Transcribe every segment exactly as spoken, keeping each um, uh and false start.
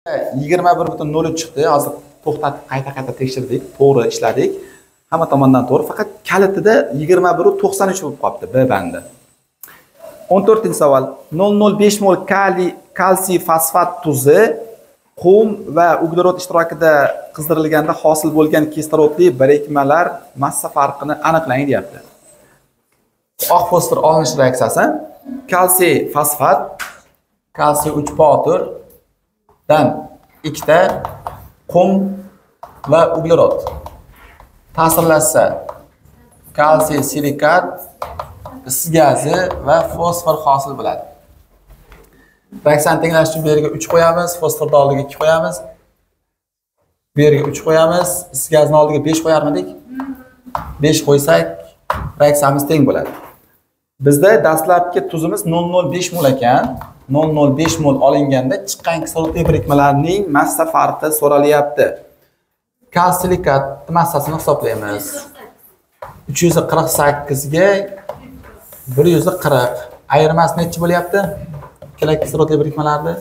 yigirma bir butun nol uch chiqdi. Hozir to'xtatib qayta-qayta tekshirdik, to'g'ri ishladik. Hamma tomondan to'g'ri, faqat kalitida yigirma bir to'qson uch bo'lib qolibdi B bandi. o'n to'rtinchi savol. nol nol besh mol kaliy kalsiy fosfat tuzi qum va uglerod ishtirokida qizdirilganda hosil bo'lgan kislorodli birikmalar massa farqini aniqlang deyapti. Oq fosfor olinish reaksiyasi kalsiy fosfat kalsiy uch potur dan ikkita qum va uglerod ta'sirlashsa kalsiy silikat is gazi va fosfor hosil bo'ladi. Reaksiyani tenglash uchun bu yerga uch qo'yamiz, fosforni oldiga ikki qo'yamiz. Bu yerga uch qo'yamiz, is gazni oldiga besh qo'yarmidik? besh qo'ysak reaksiyamiz teng bo'ladi. Bizda dastlabki tuzimiz nol nol besh mol ekan. nol nol besh mol olinganda chiqqan kislorodli birikmalarning massa farqi so'ralyapti. Kalsiy silikat massasini hisoblaymiz. uch yuz qirq sakkiz ga bir yuz qirq. Ayirmasi necha bo'lyapti? Ikkala kislorodli birikmalarni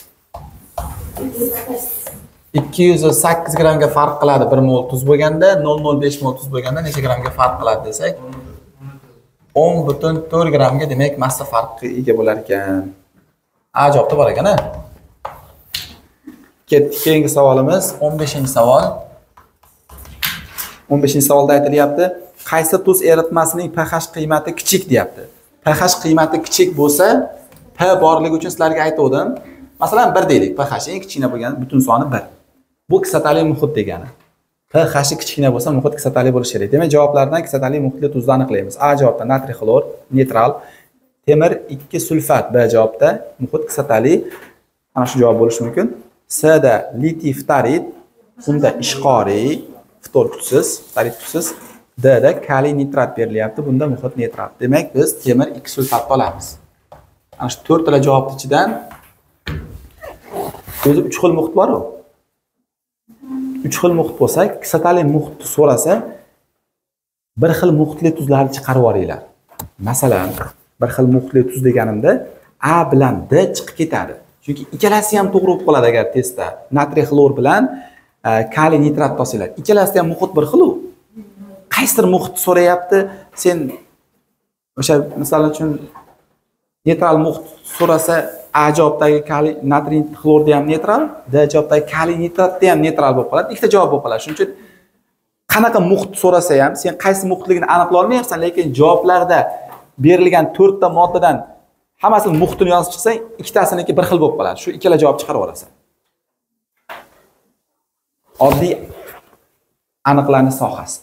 ikki yuz sakkiz grammga farq qiladi bir mol tuz bo'lganda, nol nol besh mol tuz bo'lganda necha grammga farq qiladi desak, o'n butun to'rt grammga demak massa farqi ega bo'lar ekan. A javobda bor ekan-a? Keyingi savolimiz o'n beshinchi savol. o'n beshinchi savolda aytilyapti, qaysi tuz eritmasining pH qiymati kichik deyapti. pH qiymati kichik bo'lsa, P borligi uchun sizlarga aytdim. Masalan, bir deylik, pH eng kichkina bo'lgan butun soni bir. Bu kislotali muhit degani. pH kichkina bo'lsa, muhit kislotali bo'lishi kerak. Demak, javoblardan kislotali muhitli tuzni aniqlaymiz. A javobda natriy xlor, neytral, temir ikki sulfat. B javobda muhit kislotali, ana shu javob bo'lishi mumkin. C da litiy ftarid, unda ishqoriy, ftor kuchsiz, ftarid kuchsiz. D da kaliy nitrat berilyapti, bunda muhit neytral. Demak, biz temir ikki sulfatni olamiz. Ana shu to'rttala javobning ichidan o'zi uch xil muhit bor-ku. uch xil muhit bo'lsa, kislotali muhitni so'rasa, bir xil muhitli tuzlarni chiqarib olinglar. Masalan, bir xil muhitli tuz deganimda A bilan D chiqib ketadi. Chunki ikkalasi ham to'g'ri bo'lib qoladi agar testda natriy xlor bilan kaliy nitrat olsanglar. Ikkalasi ham muhit bir xil-ku. Qaysidir muhit so'rayapti, sen o'sha misol uchun neytral muhit so'rasa, A javobdagi kaliy natriy xlorda ham neytral, D javobdagi kaliy nitratda ham neytral bo'lib qoladi. Ikkita javob bo'lib qoladi. Shuning uchun qanaqa muhit so'rasa ham sen qaysi muhitligini aniqlay olmayapsan, lekin javoblarda berilgan to'rtta moddadan hammasini muhitini yozib chiqsang, ikkitasiniki bir xil bo'lib qoladi. Shu ikkala javob chiqarib olasan. Oddiy aniqlanish sohasi.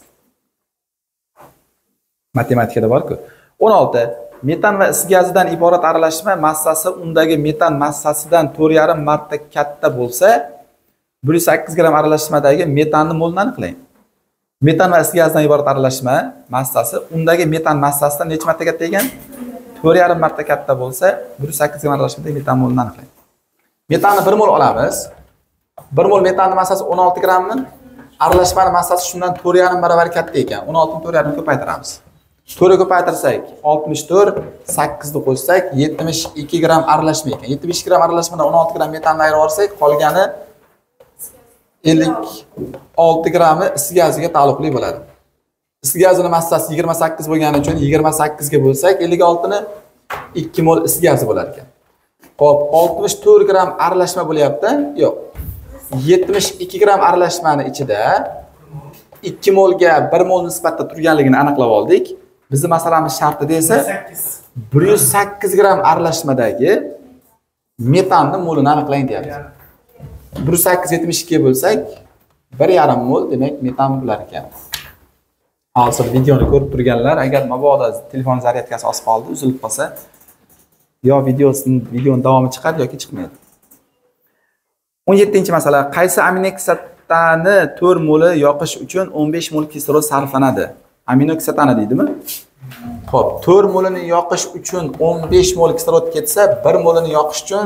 Matematikada bor-ku. o'n olti. Metan va is gazidan iborat aralashma massasi undagi metan massasidan to'rt yarim marta katta bo'lsa, bir yuz sakkiz gramm aralashmadagi metanning molini aniqlang. Metan va is gazidan iborat aralashma massasi undagi metan massasidan necha marta katta ekan? to'rt yarim marta katta bo'lsa, bir yuz sakkiz gramm aralashmadagi metan molini aniqlang. Metanni bir mol olamiz. bir mol metanning massasi o'n olti grammmi? Aralashmaning massasi shundan to'rt yarim barobar katta ekan. o'n olti ni to'rt yarim ga ko'paytiramiz. to'rt ga ko'paytirsak, oltmish to'rt, sakkiz ni qo'shsak, yetmish ikki gramm aralashma ekan. yetmish ikki gramm aralashmadan o'n olti gramm metanni ayirib olsak, qolgani ellik olti grammi is gaziga taalluqli bo'ladi. Is gazining massasi yigirma sakkiz bo'lgani uchun yigirma sakkiz ga bo'lsak, ellik olti ni ikki mol is gazi bo'lar ekan. Xo'p, oltmish to'rt gramm aralashma bo'lyapti? Yo'q. yetmish ikki gramm aralashmani ichida ikki molga bir mol nisbatda turganligini aniqlab oldik. Bizning masalamiz shartida esa bir yuz sakkiz gramm aralashmadagi metanning molini aniqlang deyapti. bir yuz sakkiz yetmish ikki ga bo'lsak, bir yarim mol demak metan bo'lar ekan. Hozir videoni ko'rib turganlar, agar mabodo telefon zaryadkasi oz qoldi, uzilib qolsa, yo videosining videoning davomi chiqadi yoki chiqmaydi. o'n yettinchi masala, qaysi aminokislotani to'rt moli yoqish uchun o'n besh mol kislorod sarflanadi? Aminokislotani deydimi? Xo'p, to'rt molini yoqish uchun o'n besh mol kislorod ketsa, bir molini yoqish uchun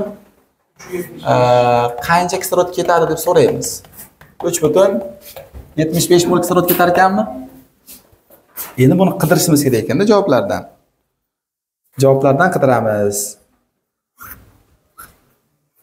qancha kislorod ketadi deb so'raymiz. uch butun yetmish besh mol kislorod ketar ekanmi? Endi buni qidirishimiz kerak ekanda javoblardan. Javoblardan qidiramiz.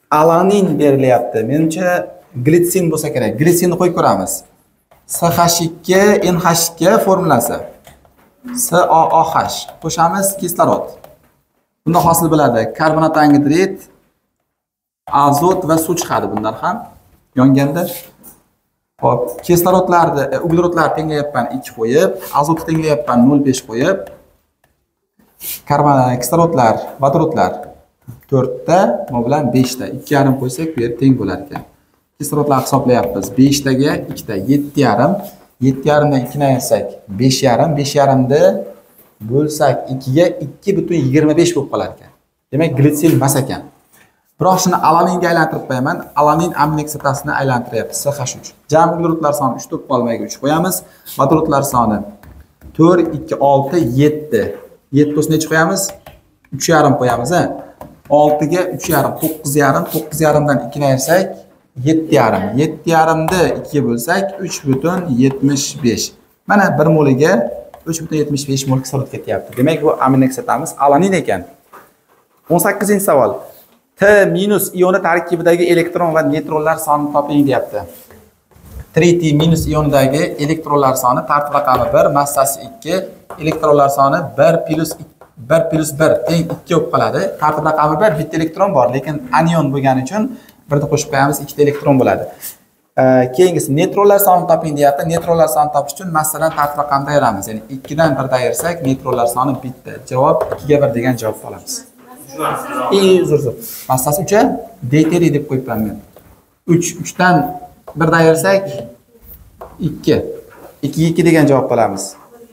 alanin berilyapti. Menimcha glitsin bo'lsa kerak. Glitsinni qo'yib ko'ramiz. S H ikki N H ikki formulasi. S O O H qo'shamiz kislorod. Bunda hosil bo'ladi karbonat angidrid, azot va suv chiqadi bundan ham yonganda. Hop, kislorodlarni, uglerodlarni tenglayapman ikki qo'yib, azotni tenglayapman nol nuqta besh qo'yib, karbon kislorodlar, vodorodlar to'rtta, bu bilan beshta, ikki yarim qo'ysak bu yer teng bo'lar ekan. Kislorodlar hisoblayapmiz. besh taga ikkita, yetti yarim, yetti yarim dan ikkini ayirsak besh yarim, besh yarim ni bo'lsak ikkiga ikki butun yigirma besh bo'lib qolar ekan. Demak, glitsin emas ekan. Biroq shuni alaninga aylantirib qo'yaman. Alanin amino kislotasini aylantiryapti S H uch. Jami uglerodlar soni uch to'rt qolmayga uch qo'yamiz. Vodorodlar soni to'rt, ikki, olti, yetti. yetti o'sini necha qo'yamiz? uch yarim qo'yamiz, ha. olti ga uch yarim, to'qqiz yarim, to'qqiz yarim dan ikkini ayirsak yetti yarim. yetti yarim ni ikkiga bo'lsak uch butun yetmish besh. Mana bir moliga uch butun yetmish besh mol kislorod ketyapti. Demak, bu amino kislotamiz alanin ekan. o'n sakkizinchi savol. T minus ioni tarkibidagi elektron va neytronlar sonini toping deyapti. tritiy minus ionidagi elektronlar soni tartib raqami bir, massasi ikki, elektronlar soni bir plus bir plus bir teng ikki bo'lib qoladi. Tartib raqami bir, bitta elektron bor, lekin anion bo'lgani uchun birni qo'shib qo'yamiz, ikkita elektron bo'ladi. Keyingisi neytronlar sonini toping deyapti. Neytronlar sonini topish uchun massadan tartib raqamni ayiramiz. Ya'ni ikki dan birni ayirsak, neytronlar soni bitta. Javob ikki ga bir degan javob olamiz. Ey, uzr uzr. Massasi uch, deyteriy deb qo'yibman men. uch, uch dan birni ayirsak ikki. ikki ga ikki degan javob olamiz.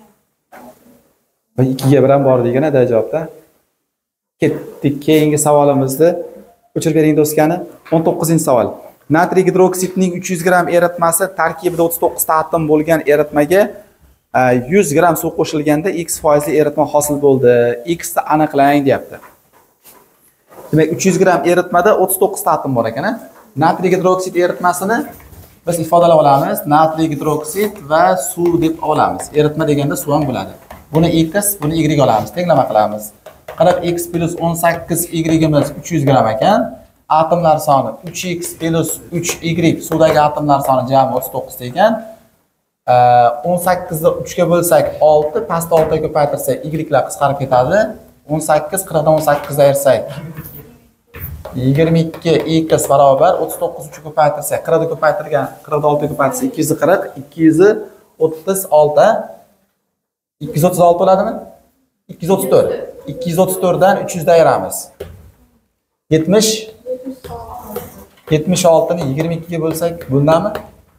Va ikki ga bir ham bor degan-da javobda. Ketdik keyingi savolimizni. O'chirib bering do'stlarni. o'n to'qqizinchi savol. Natriy gidroksidning uch yuz gramm eritmasi tarkibida o'ttiz to'qqiz ta atom bo'lgan eritmaga yuz gramm suv qo'shilganda x foizli eritma hosil bo'ldi. X ni aniqlang deyapti. Demak, uch yuz gramm eritmada o'ttiz to'qqiz ta atom bor ekan. Natriy gidroksid eritmasini biz ifodalab olamiz. Natriy gidroksid va suv deb olamiz. Eritma deganda suv ham bo'ladi. Buni x, buni y olamiz. Tenglama qilamiz. qirq x plus o'n sakkiz y'imiz uch yuz gramm ekan. Atomlar soni uch x plus uch y, suvdagi atomlar soni jami o'ttiz to'qqiz ekan. o'n sakkizni uch ga bo'lsak olti, pastda olti ga ko'paytirsak y'lar qisqarib ketadi. o'n sakkiz, qirq dan o'n sakkizni ayirsak yigirma ikki x barobar o'ttiz to'qqiz uch ga ko'paytirsak, qirq ga ko'paytirgan, qirq dan olti ga ko'paytirsak ikki yuz qirq, ikki yuz o'ttiz olti, ikki yuz o'ttiz olti bo'ladimi? ikki yuz o'ttiz to'rt. ikki yuz o'ttiz to'rt dan uch yuz ni ayiramiz. yetmish yetmish olti ni yigirma ikki ga bo'lsak bundami?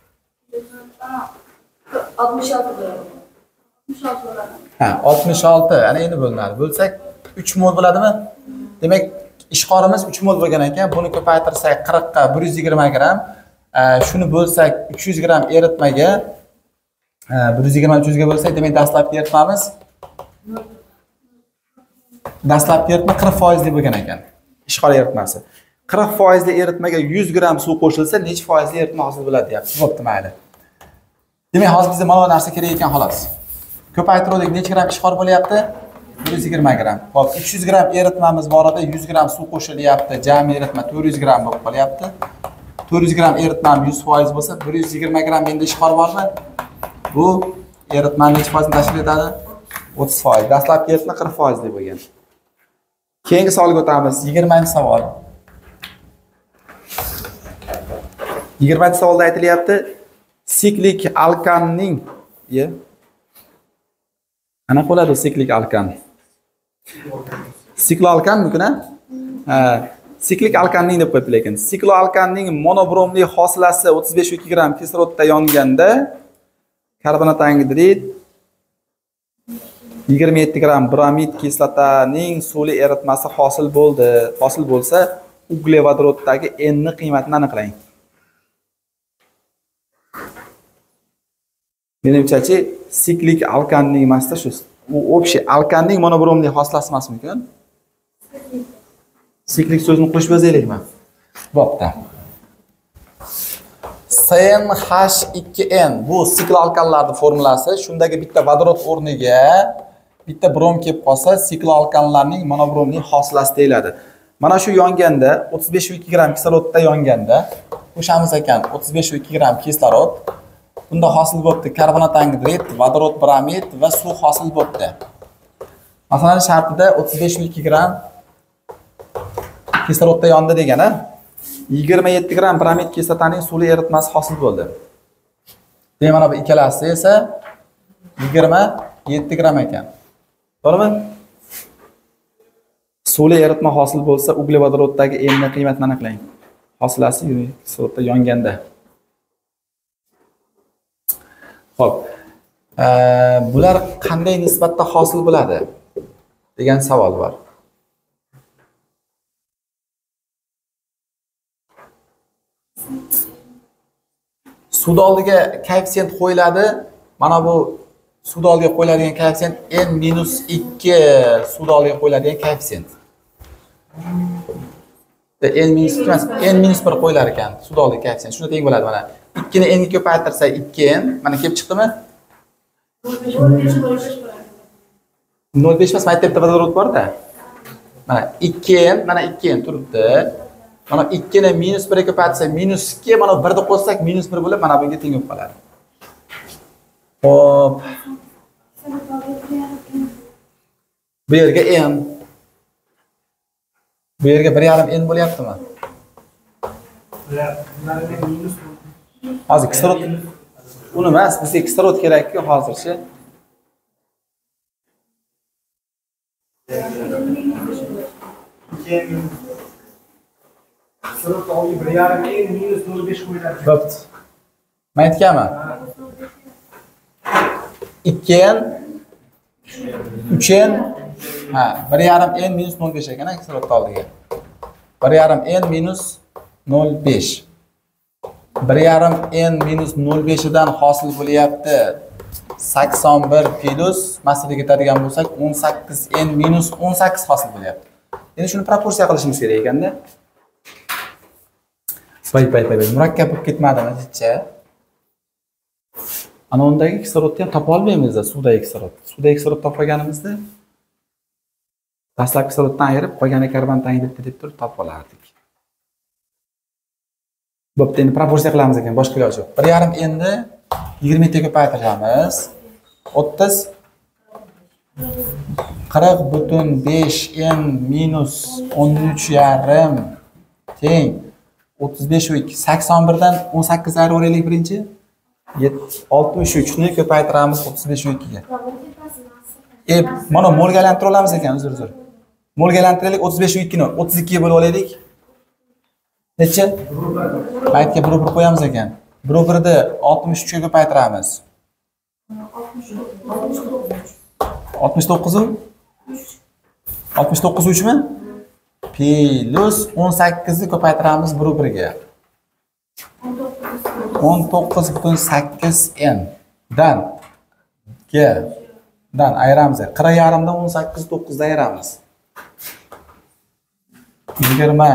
oltmish olti bo'ladi. oltmish olti bo'ladi. Ha, oltmish olti. Ana endi bo'linadi. Bo'lsak uch mol bo'ladimi? Demak, ishqorimiz uch mol bo'lgan ekan. Buni ko'paytirsak qirq ga bir yuz yigirma gramm, shuni bo'lsak uch yuz gramm eritmaga bir yuz yigirma uch yuz ga bo'lsak, demak dastlabki eritmamiz dastlabki eritma qirq foiz li bo'lgan ekan. Ishqor eritmasi. qirq foiz li eritmaga yuz gramm suv qo'shilsa, necha foizli eritma hosil bo'ladi deyapti. Bo'pti, mayli. Demak, hozir bizga mana bu narsa kerak ekan xolos. Ko'paytiruvdik necha gramm ishqor bo'lyapti? bir yuz yigirma gramm. Hop, uch yuz gramm eritmamiz bor edi, yuz gramm suv qo'shilyapti. Jami eritma to'rt yuz gramm bo'lib qolyapti. to'rt yuz gramm eritmam yuz foiz bo'lsa, bir yuz yigirma gramm endi ishqor bormi? Bu eritmani necha foizni tashkil etadi? o'ttiz foiz. Dastlabki eritma qirq foiz li bo'lgan. Keyingi savolga o'tamiz. yigirmanchi savol. yigirmanchi savolda aytilyapti, siklik alkanning, ye. Ana qoladi siklik alkan. Sikloalkan-mikin, ha? Ha, siklik alkanning deb qo'yibdi lekin. Sikloalkanning monobromli hosilasi o'ttiz besh ikki gramm kislorodda yonganda karbonat angidrid yigirma yetti gramm bromid kislotaning suvli eritmasi hosil bo'ldi. Hosil bo'lsa, uglevodoroddagi N ni qiymatini aniqlang. Menimcha-chi, siklik alkanning emasda shu. U общий alkanning monobromli hosilasi emasmikan? Siklik so'zini qo'shib yozaylikmi? Bo'pti. C N H ikki N bu sikloalkanlarning formulasi. Shundagi bitta vodorod o'rniga bitta brom kelib qolsa, sikloalkanlarning monobromli hosilasi deyiladi. Mana shu yonganda o'ttiz besh ikki gramm kislorodda yonganda qo'shamiz ekan o'ttiz besh ikki gramm kislorod. Bunda hosil bo'libdi karbonat angidrid, vodorod bromid va suv hosil bo'libdi. Masalan, shartida o'ttiz besh ikki gramm kislorodda yondi degani yigirma yetti gramm bromid kislotaning suvli eritmasi hosil bo'ldi. Demak, mana bu ikkalasi esa yigirma yetti gramm ekan. To'g'rimi? Suvli eritma hosil bo'lsa, uglevodoroddagi N ni qiymatini aniqlang. Hosilasi kislorodda yonganda. Xo'p. Bular qanday nisbatda hosil bo'ladi degan savol bor. Suvni oldiga koeffitsient qo'yiladi. Mana bu suvni oldiga qo'yiladigan koeffitsient n minus ikki suvni oldiga qo'yiladigan koeffitsient. n minus ikki emas, n minus bir qo'yilar ekan suvni oldiga koeffitsient. Shuna teng bo'ladi mana. ikki ni n ga ko'paytirsak ikki n, mana kelib chiqdimi? nol besh emas, maktabda vodorod bor-da. Mana ikki n, mana ikki n turibdi. Mana ikki ni minus bir ga ko'paytirsak minus ikki, mana bir ni qo'shsak minus bir bo'lib, mana bunga teng bo'lib qoladi. Xo'p. Bu yerga n. Bu yerga bir yarim n bo'lyaptimi? Hozir kislorod uni emas, bizga kislorod kerak-ku hozircha. Kislorod oldiga bir yarim n minus nol besh qo'yiladi. Bo'pti. Men aytganman. ikki n uch n ha bir yarim n minus nol besh ekan kislorod oldiga. bir yarim n minus nol besh. bir yarim n minus nol besh dan hosil bo'lyapti sakson bir plus massaga ketadigan bo'lsak o'n sakkiz n minus o'n sakkiz hosil bo'lyapti. Endi shuni proporsiya qilishimiz kerak ekanda. Pay pay pay murakkab bo'lib ketmadimi sizcha? Ana undagi kislorodni ham topa olmaymiz-da, suvdagi kislorod. Suvdagi kislorod topganimizda dastlabki kisloroddan ayirib, qolgani karbonat angidrid deb turib topib olardik. Bo'pti, endi proporsiya qilamiz ekan, boshqa iloji yo'q. bir yarim n ni yigirma yetti ga ko'paytiramiz. o'ttiz qirq butun besh n minus o'n uch yarim teng o'ttiz besh u ikki sakson bir dan o'n sakkiz ayiraveraylik birinchi. oltmish uch ni ko'paytiramiz o'ttiz besh u ikki ga. E, mana molga aylantira olamiz ekan, uzr uzr. Molga aylantiraylik o'ttiz besh u ikki ni o'ttiz ikki ga bo'lib olaylik. Necha? Baytga bir bir qo'yamiz ekan. bir bir ni oltmish uch ga ko'paytiramiz. oltmish to'qqiz u oltmish to'qqiz uch mi? Plus o'n sakkiz ni ko'paytiramiz bir bir ga. o'n to'qqiz butun sakkiz n dan ga dan ayiramiz. qirq yarim dan o'n sakkiz to'qqiz dan ayiramiz. yigirma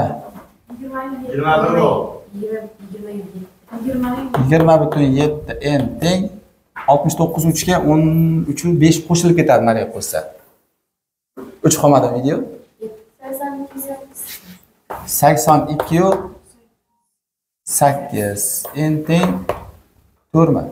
yigirma butun yetti n teng oltmish to'qqiz uch ga o'n uch besh qo'shilib ketadi mana bu qo'shsa. uch qolmadimi video? sakson ikki yu sakkiz n teng to'rt mi?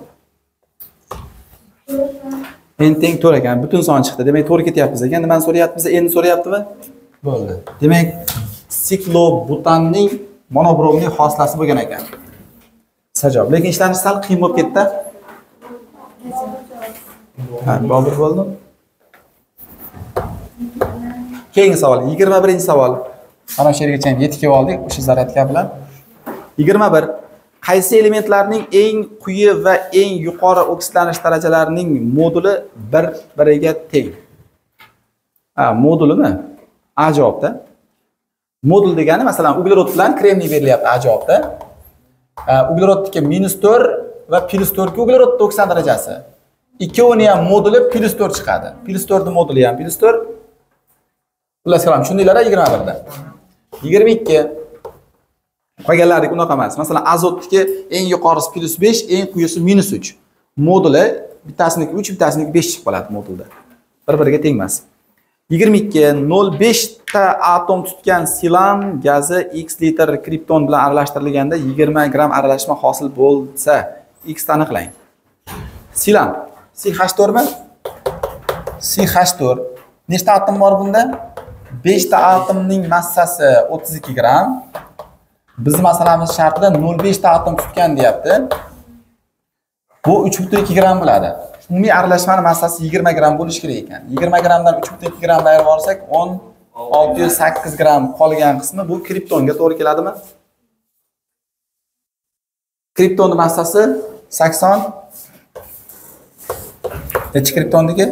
N teng to'rt ekan, butun son chiqdi. Demak, to'g'ri ketyapmiz ekan. Nimani so'rayapmiz? N so'rayaptimi? Bo'ldi. Demak, siklobutanning monobromli hosilasi bo'lgan ekan. Sajov. Lekin ishlanishi sal qiyin bo'lib ketdi. Ha, Bobur bo'ldi. Keyingi savol, yigirma birinchi savol. Mana shu yergacha yetib kelib oldik o'sha zaryadka bilan. yigirma bir. Qaysi elementlarning eng quyi va eng yuqori oksidlanish darajalarining moduli bir biriga teng? Ha, modulimi? A javobda. Modul degani masalan uglerod bilan kremniy berilyapti A javobda. Uglerodniki minus to'rt va plus to'rt ga uglerodning to'qson darajasi. Ikkovini ham moduli plus to'rt chiqadi. Plus to'rt ni moduli ham plus to'rt. Xullas qalam, tushundinglar yigirma bir da. yigirma ikki. Qolganlari unaqa emas. Masalan, azotniki eng yuqorisi plus besh, eng quyisi minus uch. Moduli bittasiniki uch, bittasiniki besh chiqib qoladi modulda. Bir-biriga teng emas. yigirma ikki nol besh ta atom tutgan silan gazi x litr kripton bilan aralashtirilganda yigirma gram aralashma hosil bo'lsa, x ni aniqlang. Silan C H to'rt mi? C H to'rt. Nechta atom bor bunda? besh ta atomning massasi o'ttiz ikki gram. Biz masalamiz shartida nol besh ta atom tutgan deyapti. Bu uch butun ikki gram bo'ladi. Umumiy aralashmaning massasi yigirma gram bo'lishi kerak ekan. yigirma gramdan uch butun ikki gram ayirib olsak, o'n olti yuz sakkiz gram qolgan qismi bu kriptonga to'g'ri keladimi? Kriptonning massasi sakson. Nechi kriptonniki?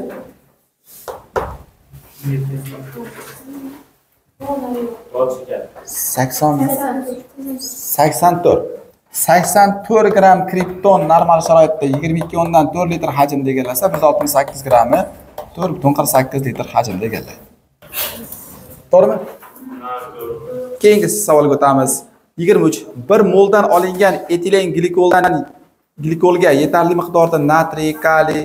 sakson sakson to'rt. sakson to'rt gram kripton normal sharoitda yigirma ikki o'ndan to'rt litr hajmda egallasa, bir yuz oltmish sakkiz grammi to'rt butun qirq sakkiz litr hajmda egallaydi. To'g'rimi? Keyingi savolga o'tamiz. yigirma uch. bir moldan olingan etilen glikoldan glikolga yetarli miqdorda natriy, kaliy